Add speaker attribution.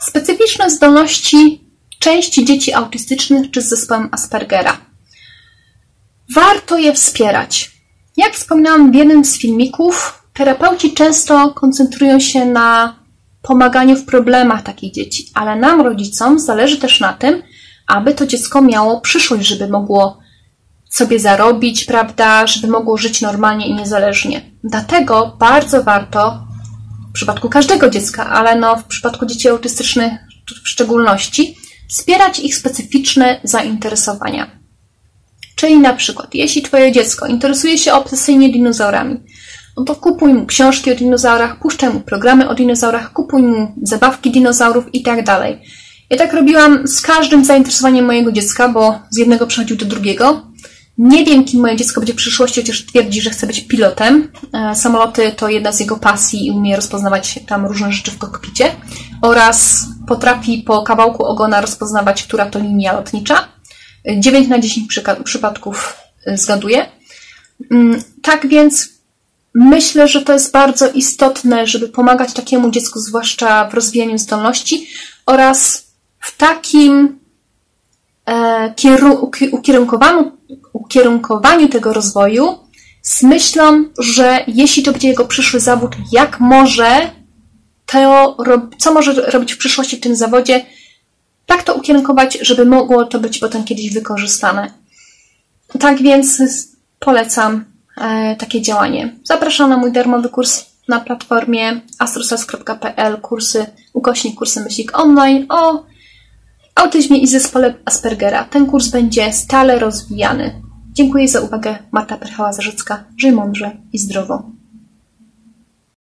Speaker 1: Specyficzne zdolności części dzieci autystycznych czy z zespołem Aspergera. Warto je wspierać. Jak wspominałam w jednym z filmików, terapeuci często koncentrują się na pomaganiu w problemach takich dzieci, ale nam, rodzicom, zależy też na tym, aby to dziecko miało przyszłość, żeby mogło sobie zarobić, prawda, żeby mogło żyć normalnie i niezależnie. Dlatego bardzo warto, w przypadku każdego dziecka, ale w przypadku dzieci autystycznych w szczególności, wspierać ich specyficzne zainteresowania. Czyli na przykład, jeśli Twoje dziecko interesuje się obsesyjnie dinozaurami, no to kupuj mu książki o dinozaurach, puszczaj mu programy o dinozaurach, kupuj mu zabawki dinozaurów i tak dalej. Ja tak robiłam z każdym zainteresowaniem mojego dziecka, bo z jednego przechodził do drugiego. Nie wiem, kim moje dziecko będzie w przyszłości, chociaż twierdzi, że chce być pilotem. Samoloty to jedna z jego pasji i umie rozpoznawać tam różne rzeczy w kokpicie. Oraz potrafi po kawałku ogona rozpoznawać, która to linia lotnicza. 9 na 10 przypadków zgaduje. Tak więc myślę, że to jest bardzo istotne, żeby pomagać takiemu dziecku, zwłaszcza w rozwijaniu zdolności oraz w takim ukierunkowaniu tego rozwoju z myślą, że jeśli to będzie jego przyszły zawód, co może robić w przyszłości w tym zawodzie, tak to ukierunkować, żeby mogło to być potem kiedyś wykorzystane. Tak więc polecam takie działanie. Zapraszam na mój darmowy kurs na platformie astrosas.pl /kursy/online o autyzmie i zespole Aspergera. Ten kurs będzie stale rozwijany. Dziękuję za uwagę. Marta Perchała-Zarzycka. Żyj mądrze i zdrowo.